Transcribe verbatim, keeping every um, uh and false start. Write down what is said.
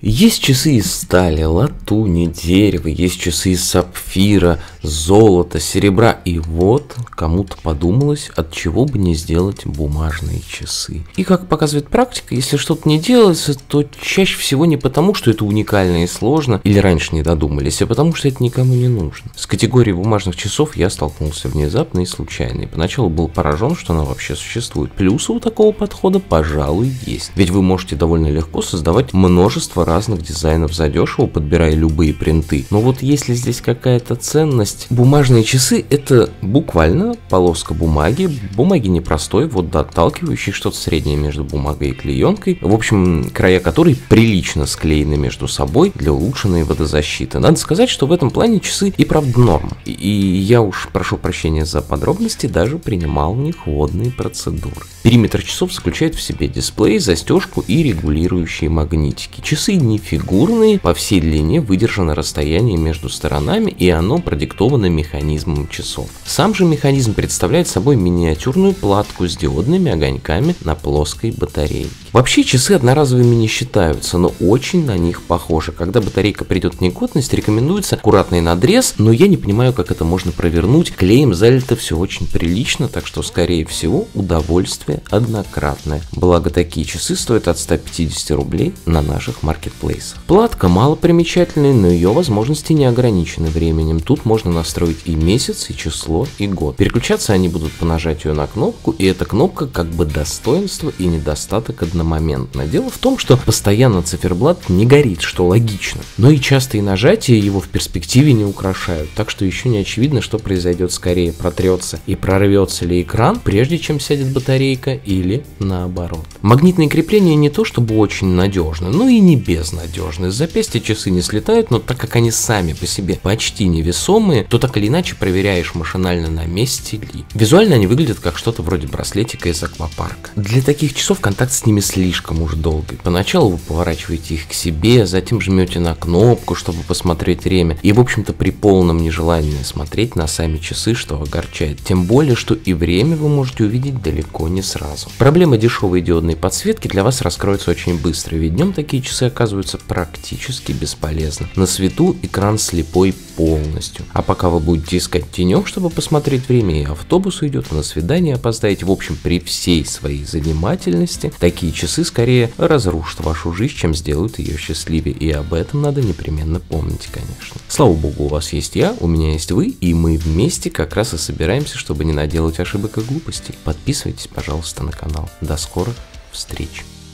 Есть часы из стали, латуни, дерева, есть часы из сапфира, золота, серебра. И вот кому-то подумалось, от чего бы не сделать бумажные часы. И как показывает практика, если что-то не делается, то чаще всего не потому, что это уникально и сложно, или раньше не додумались, а потому что это никому не нужно. С категорией бумажных часов я столкнулся внезапно и случайно. И поначалу был поражен, что она вообще существует. Плюсы у такого подхода, пожалуй, есть. Ведь вы можете довольно легко создавать множество разных дизайнов задешево, подбирая любые принты. Но вот если здесь какая-то ценность, бумажные часы — это буквально полоска бумаги, бумаги непростой, вот отталкивающей, что-то среднее между бумагой и клеенкой, в общем, края которой прилично склеены между собой для улучшенной водозащиты. Надо сказать, что в этом плане часы и правда норма. И я уж прошу прощения за подробности, даже принимал в них водные процедуры. Периметр часов заключает в себе дисплей, застежку и регулирующие магнитики. Часы не фигурные, по всей длине выдержано расстояние между сторонами, и оно продиктовано механизмом часов. Сам же механизм представляет собой миниатюрную платку с диодными огоньками на плоской батарейке. Вообще часы одноразовыми не считаются, но очень на них похожи. Когда батарейка придет в негодность, рекомендуется аккуратный надрез, но я не понимаю, как это можно провернуть. Клеем залито все очень прилично, так что, скорее всего, удовольствие однократное. Благо, такие часы стоят от ста пятидесяти рублей на наших маркетплейсах. Платка малопримечательная, но ее возможности не ограничены временем. Тут можно настроить и месяц, и число, и год. Переключаться они будут по нажатию на кнопку, и эта кнопка как бы достоинство и недостаток одномоментно. Дело в том, что постоянно циферблат не горит, что логично. Но и частые нажатия его в перспективе не украшают, так что еще не очевидно, что произойдет скорее: протрется и прорвется ли экран, прежде чем сядет батарейка, или наоборот. Магнитные крепления не то чтобы очень надежны, но и не безнадежны. С запястья часы не слетают, но так как они сами по себе почти невесомые, то так или иначе проверяешь машинально, на месте ли. Визуально они выглядят как что-то вроде браслетика из аквапарка. Для таких часов контакт с ними слишком уж долгий. Поначалу вы поворачиваете их к себе, затем жмете на кнопку, чтобы посмотреть время, и в общем-то при полном нежелании смотреть на сами часы, что огорчает. Тем более, что и время вы можете увидеть далеко не сразу. Проблема дешевой диодной подсветки для вас раскроется очень быстро, ведь днем такие часы оказываются практически бесполезны. На свету экран слепой полностью. А пока вы будете искать тенек, чтобы посмотреть время, и автобус уйдет, и на свидание опоздаете, в общем, при всей своей занимательности, такие часы скорее разрушат вашу жизнь, чем сделают ее счастливее, и об этом надо непременно помнить, конечно. Слава богу, у вас есть я, у меня есть вы, и мы вместе как раз и собираемся, чтобы не наделать ошибок и глупостей. Подписывайтесь, пожалуйста, на канал. До скорых встреч!